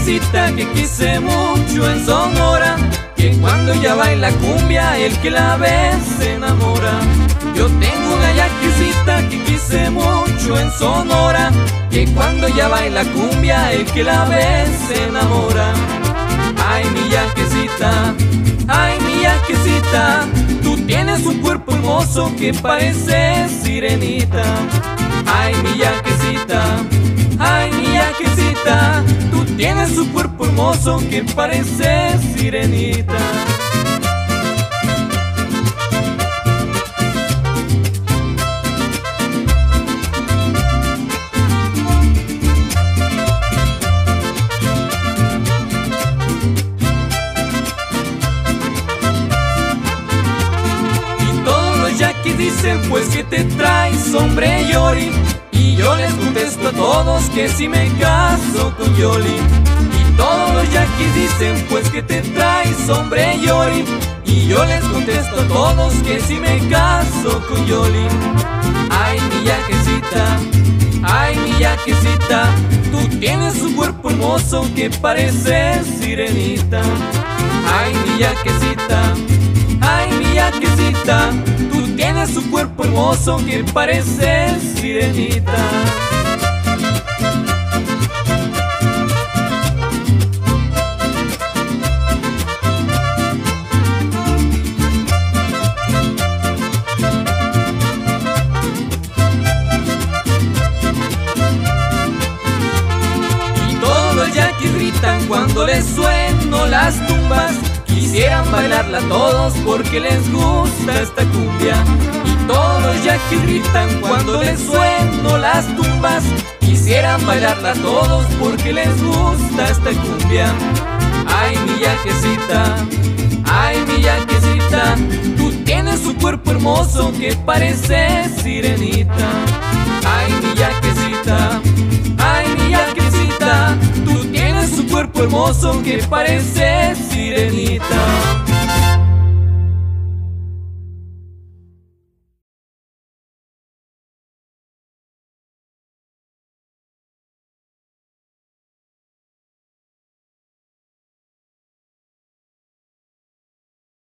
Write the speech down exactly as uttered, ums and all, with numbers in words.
yaquecita que quise mucho en Sonora, que cuando ella baila cumbia el que la ve se enamora. Yo tengo una yaquecita que quise mucho en Sonora, que cuando ella baila cumbia el que la ve se enamora. Ay, mi yaquecita, ay, mi yaquecita, tú tienes un cuerpo hermoso que parece sirenita. Ay, mi yaquecita, ay, mi yaquecita, tú tienes un cuerpo hermoso que parece sirenita. Yaquis dicen pues que te traes, hombre Yoli, y yo les contesto a todos que si me caso con Yoli. Y todos los yaquis dicen pues que te traes, hombre Yoli, y yo les contesto a todos que si me caso con Yoli. Ay, mi yaquecita, ay, mi yaquecita, tú tienes un cuerpo hermoso que parece sirenita. Ay, mi yaquecita, ay, mi yaquecita, tú tienes un cuerpo hermoso que parece sirenita. Y todos los yaquis gritan cuando les sueno las tumbas, quisieran bailarla todos porque les gusta esta cumbia. Y todos los yaquis gritan cuando les sueno las tumbas, quisieran bailarla todos porque les gusta esta cumbia. Ay, mi yaquecita, ay, mi yaquecita, tú tienes un cuerpo hermoso que parece sirenita. Ay, mi yaquecita, ay, mi yaquecita, tú tienes un cuerpo hermoso que parece sirenita.